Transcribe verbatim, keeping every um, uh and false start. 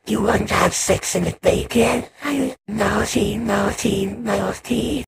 You want to have sex in the bacon? Naughty, naughty, naughty.